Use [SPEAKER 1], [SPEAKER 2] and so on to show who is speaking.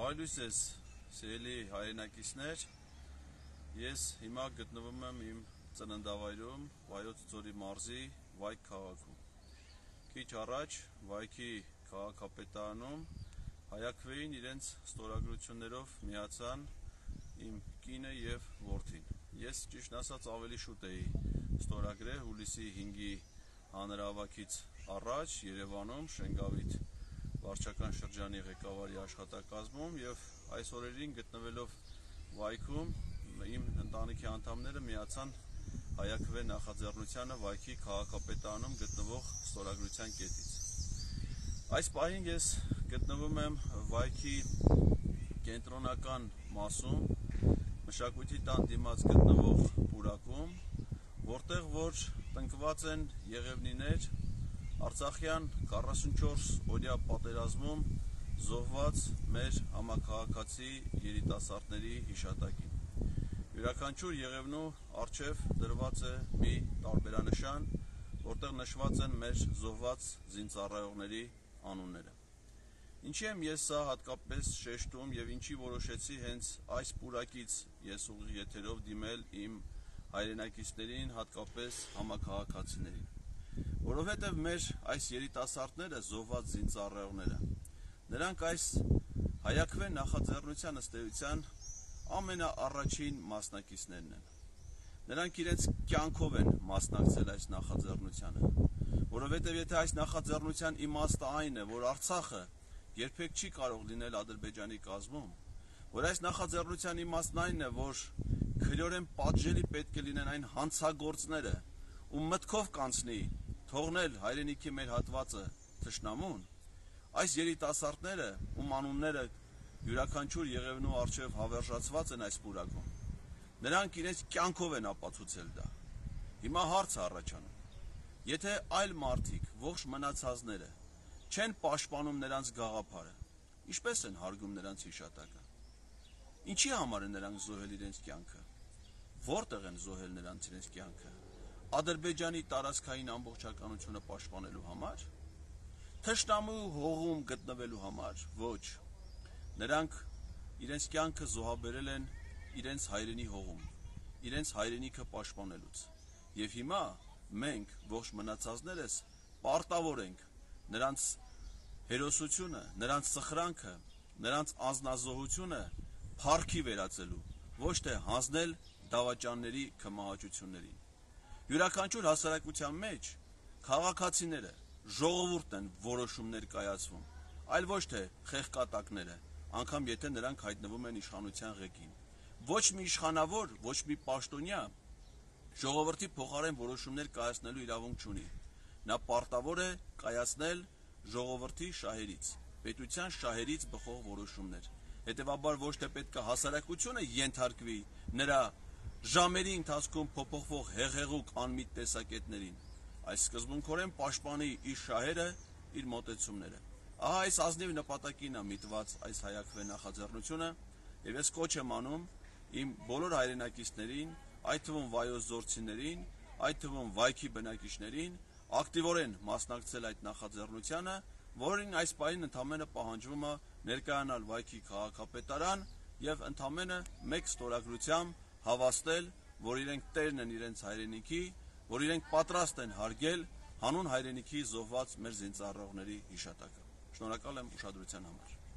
[SPEAKER 1] Բարելույս ես, սիրելի հայրենակիցներ, ես հիմա գտնվում եմ իմ ծննդավայրում, Վայոց ձորի մարզի Վայք քաղաքում։ Քիչ առաջ Վայքի քաղաքապետարանում հայաքվեին իրենց ստորագրություններով միացան իմ կինը և որդին։ Ես ճիշտ ասած ավելի շուտ էի ստորագրել հուլիսի 5-ի հանրահավաքից առաջ Երևանում Շենգավիթ վարչական շրջանի ղեկավարի աշխատակազմում և այս օրերին գտնվելով Վայքում իմ ընտանիքի անդամները միացան հայաքվե նախաձեռնությանը Վայքի քաղաքապետարանում գտնվող ստորագրության կետից։ Այս պահին ես գտնվում եմ Վայքի կենտրոնական մասում, մշակույթի տան դիմաց գտնվող պուրակում, որտեղ որ տնկված են եղևնիներ Արցախյան 44-օրյա պատերազմում զոհված մեր համաքաղաքացի երիտասարդների հիշատակին։ Յուրաքանչյուր եղևնու առջև դրված է մի տարբերանշան, որտեղ նշված են մեր զոհված զինծառայողների անունները։ Ինչի եմ ես սա հատկապես շեշտում և ինչի որոշեցի հենց այս պուրակից ես ուղիղ եթերով դիմել իմ հայրենակիցներին, հատկապես համաքաղաքացիներին։ Որովհետև մեր այս երիտասարդները, զոհված զինծառայողները, նրանք այս հայաքվե նախաձեռնության ըստ էության ամենաառաջին մասնակիցներն են։ Նրանք իրենց կյանքով են մասնակցել այս նախաձեռնությանը, որովհետև եթե այս նախաձեռնության իմաստը այն է, որ Արցախը երբեք չի կարող լինել Ադրբեջանի կազմում, որ այս նախաձեռնության իմաստն այն է, որ քրեորեն պատժելի պետք է լինեն այն հանցագործները, ու մտքով կանցնի թողնել հայրենիքի մեր հատվածը թշնամուն, այս երիտասարդները, ում անունները յուրաքանչյուր եղևնու առջև հավերժացված են այս պուրակում, նրանք իրենց կյանքով են ապացուցել դա։ Հիմա հարց է առաջանում. եթե այլ մարդիկ, ողջ մնացածները, չեն պաշտպանում նրանց գաղափարը, ինչպես են հարգում նրանց հիշատակը։ Ինչի համար են նրանք զոհել իրենց կյանքը։ Որտեղ են զոհել նրանց իրենց կյանքը։ Ադրբեջանի տարածքային ամբողջականությունը պաշտպանելու համար։ Թշնամու հողում գտնվելու համար։ Ոչ։ Նրանք իրենց կյանքը զոհաբերել են իրենց հայրենի հողում, իրենց հայրենիքը պաշտպանելուց։ Եվ հիմա մենք ողջ մնացածներս պարտավոր ենք նրանց հերոսությունը, նրանց սխրանքը, նրանց անձնազոհությունը փառքի վերածելու, ոչ թե հանձնել դավաճանների քմահաճություններին։ Յուրաքանչյուր հասարակության մեջ քաղաքացիները, ժողովուրդն են որոշումներ կայացվում, այլ ոչ թե խեղկատակները, անգամ եթե նրանք հայտնվում են իշխանության ղեկին։ Ոչ մի իշխանավոր, ոչ մի պաշտոնյա ժողովրդի փոխարեն որոշումներ կայացնելու իրավունք չունի։ Նա պարտավոր է կայացնել ժողովրդի շահերից, պետության շահերից բխող որոշումներ։ Հետևաբար ոչ թե պետք է հասարակությունը ենթարկվի նրա ժամերի ընթացքում փոփոխվող հեղեղուկ անմիտ տեսակետներին, այս սկզբունքորեն պաշտպանի իր շահերը, իր մոտեցումները։ Ահա այս ազնիվ նպատակին է միտված այս հայաքվե նախաձեռնությունը, եւ ես կոչ եմ անում իմ բոլոր հայրենակիցներին, այդ թվում վայոց ձորցիներին, այդ թվում Վայքի բնակիչներին, ակտիվորեն մասնակցել այդ նախաձեռնությանը, որին այս պահին ընդամենը պահանջվում է ներկայանալ Վայքի քաղաքապետարան եւ ընդամենը մեկ ստորագրությամբ հավաստել, որ իրենք տերն են իրենց հայրենիքի, որ իրենք պատրաստ են հարգել հանուն հայրենիքի զոհված մեր զինծառայողների հիշատակը։ Շնորհակալ եմ ուշադրության համար։